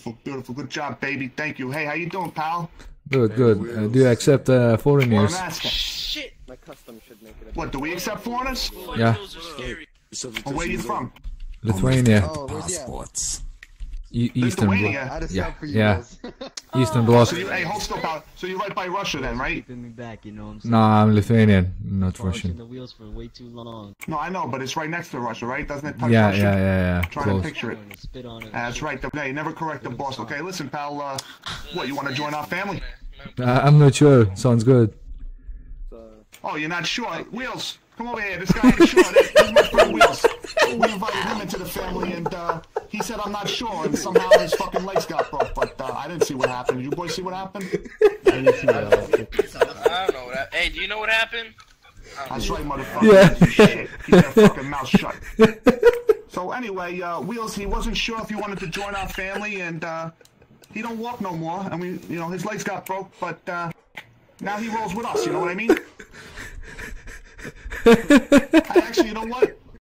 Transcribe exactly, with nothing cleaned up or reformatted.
Beautiful, beautiful. Good job, baby. Thank you. Hey, how you doing, pal? Good, good. Uh, do you accept uh, What foreigners? I'm asking. Shit! My custom should make it a What, do we accept foreigners? Yeah. Well, where you from? Lithuania, Oh, where's he at? Passports. E Eastern Bloc. Lithuania? I'd have Yeah, stopped for you yeah. guys. Eastern Bloc. So you, hey, hold still, pal. So you're right by Russia then, right? Keeping me back, you know what I'm saying? No, I'm Lithuanian, not Polishing Russian. the wheels for way too long. No, I know, but it's right next to Russia, right? Doesn't it touch Yeah, Russia? yeah, yeah, yeah. Trying Close. to picture it. I'm gonna spit on it. That's right. The, hey, never correct the boss. Okay, listen, pal. Uh, what, you want to join our family? Uh, I'm not sure. Sounds good. Oh, you're not sure? Wheels, come over here. This guy ain't sure. This is my friend Wheels. We invited him into the family, and uh, he said I'm not sure, and somehow his fucking legs got broke. But uh, I didn't see what happened. You boys see what happened? I don't know what happened. Hey, do you know what happened? That's right, motherfucker. Yeah. Shit. Keep that fucking mouth shut. So anyway, uh, Wheels, he wasn't sure if he wanted to join our family, and uh, he don't walk no more. I mean, you know, his legs got broke, but uh, now he rolls with us. You know what I mean? I actually, you know what?